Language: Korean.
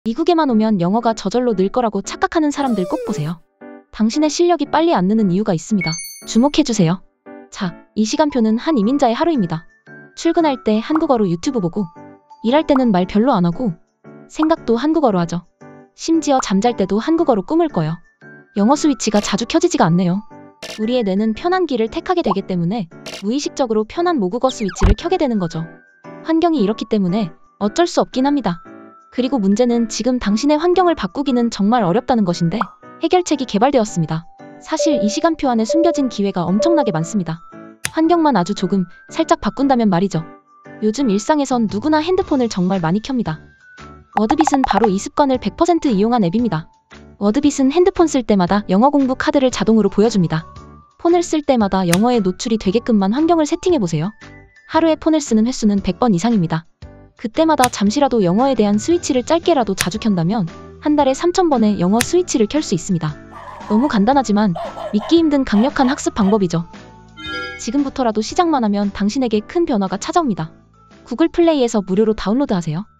미국에만 오면 영어가 저절로 늘 거라고 착각하는 사람들 꼭 보세요. 당신의 실력이 빨리 안 느는 이유가 있습니다. 주목해주세요. 자, 이 시간표는 한 이민자의 하루입니다. 출근할 때 한국어로 유튜브 보고, 일할 때는 말 별로 안 하고, 생각도 한국어로 하죠. 심지어 잠잘 때도 한국어로 꿈을 꿔요. 영어 스위치가 자주 켜지지가 않네요. 우리의 뇌는 편한 길을 택하게 되기 때문에 무의식적으로 편한 모국어 스위치를 켜게 되는 거죠. 환경이 이렇기 때문에 어쩔 수 없긴 합니다. 그리고 문제는 지금 당신의 환경을 바꾸기는 정말 어렵다는 것인데 해결책이 개발되었습니다. 사실 이 시간표 안에 숨겨진 기회가 엄청나게 많습니다. 환경만 아주 조금 살짝 바꾼다면 말이죠. 요즘 일상에선 누구나 핸드폰을 정말 많이 켭니다. 워드빗은 바로 이 습관을 100% 이용한 앱입니다. 워드빗은 핸드폰 쓸 때마다 영어 공부 카드를 자동으로 보여줍니다. 폰을 쓸 때마다 영어에 노출이 되게끔만 환경을 세팅해보세요. 하루에 폰을 쓰는 횟수는 100번 이상입니다. 그때마다 잠시라도 영어에 대한 스위치를 짧게라도 자주 켠다면 한 달에 3000번의 영어 스위치를 켤 수 있습니다. 너무 간단하지만 믿기 힘든 강력한 학습 방법이죠. 지금부터라도 시작만 하면 당신에게 큰 변화가 찾아옵니다. 구글 플레이에서 무료로 다운로드하세요.